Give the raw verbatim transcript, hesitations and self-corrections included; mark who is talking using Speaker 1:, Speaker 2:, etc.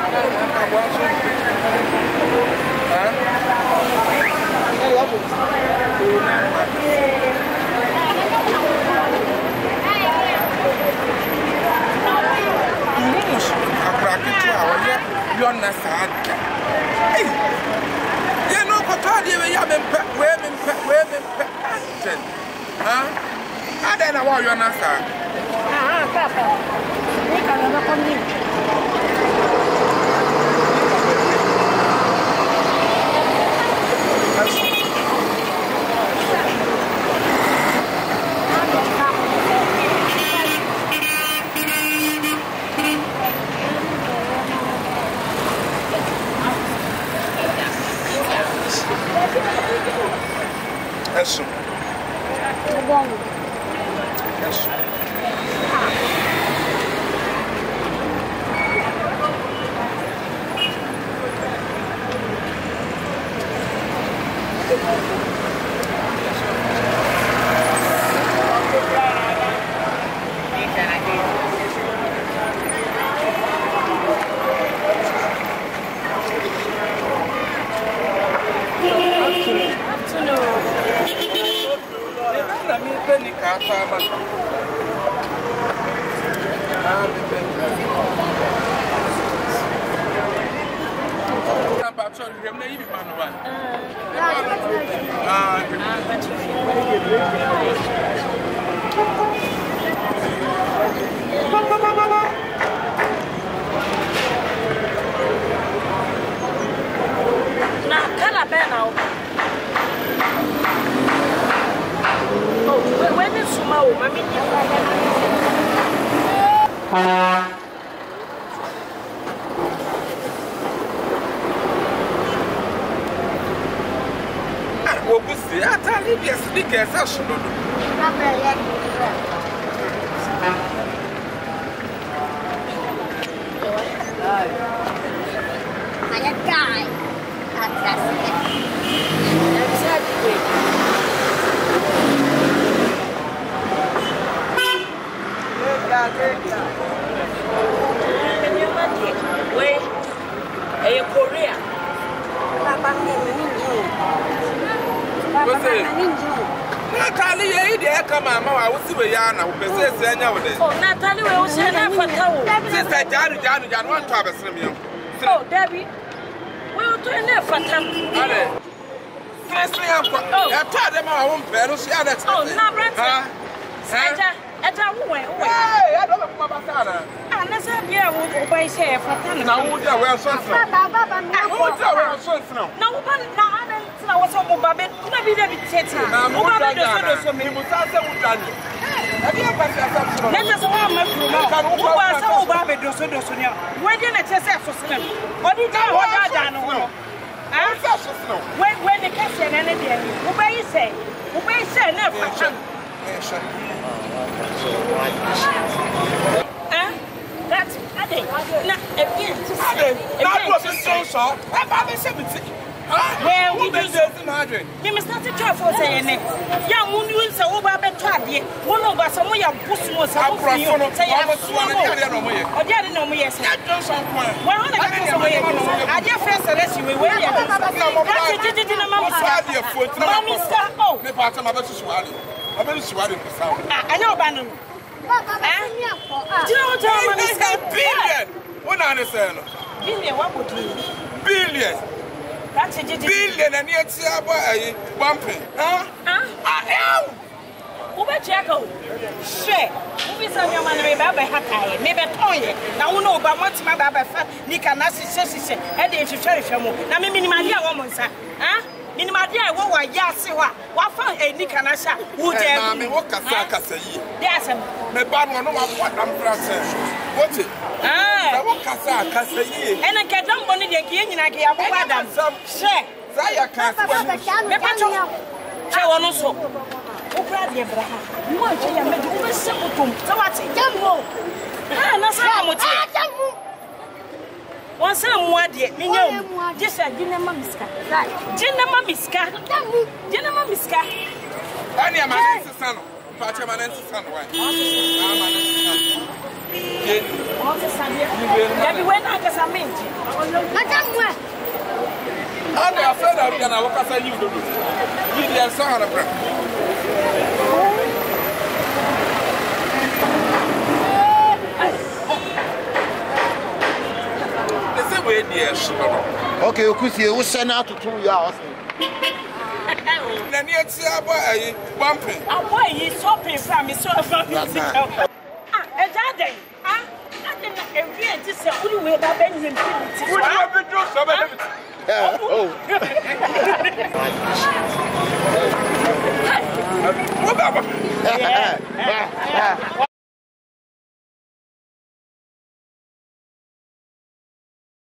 Speaker 1: You're not sad. Hey, you know, what are you having women, women, passion? Huh? I don't know why you're not sad. Ah, Papa. We can never come in. Eso.
Speaker 2: É bom.
Speaker 1: Eso. Okusei, ata ni bi esi ke esa shododo. Abeye. Aya guy. Atasi. Exactly. Wait, are you Korea? Papa, Natalie, you did come on, I will see where Yana will possess any of this. Oh, Natalie will say that for two. Sister Johnny, Johnny, John, one to have a swim. So, Debbie, we'll do enough for them. Firstly, I've told them I won't bear. Oh, now, Brenda. At a way, I don't know about that. And let's have you by say for ten. Now, would you wear something? No, but now I was on Mobile, maybe they did say, Mobile does so many Mutasa would done. Let us all make you know who was so Mobile does so near. Why didn't I just have for them? What did you want I done? When when the castle and anything, who may say, who may say, never. Eh? That's Ade. Na again. Ade. That was so so. I have seventy. Where we do this in Madrid. You must not try for saying it. Young woman will say over Betty. One of us, some way of pushing was a problem. Say, I was one or the other no more. Yes, I don't some point. Well, I just first unless you were where you did in a mamma's foot. Mammy, oh, the part of my swallow. I'm very sure it's sound. I know, Bannon. Do you know what I'm billion? What I understand? Billion, what would you? Billion. That's a billion and yet see a bumping. Huh? I am. Who bet Jacko? Share. Who is on your man? Maybe Hakai, maybe Toy. Now, no, but what's my baby fat? Nika Nasi says, and the church. Now, maybe my dear woman, sir. Huh? In my dear, what were Yasiwa? What fun a Nikanasha? Who dare me walk a sack? Yes, my bad one, what I'm processing. What's it? Ah, walk a sack, and I get them money again, and I get a madam. Share. Zaya can't tell also. Oh, Bradley Abraham. You want to make a simple tomb. So what's it? Jambo. Ah, no, Sam. One son, what yet? Me know. Just a dinner, Mamiska. Dinner, Mamiska. Dinner, Mamiska. I am my son. Patch of my son.
Speaker 3: What's the Sunday? Everywhere I guess I'm in. Madam, where?
Speaker 1: I'm afraid I'm going to walk outside you. You are Sahara.
Speaker 4: Okay, Okusei, we send out to two years.
Speaker 1: Then you see a boy bumping.
Speaker 3: A boy is shopping from his sofa. Ah, a daddy. Ah, I didn't agree to say, who will have been in
Speaker 1: What have you done? Oh.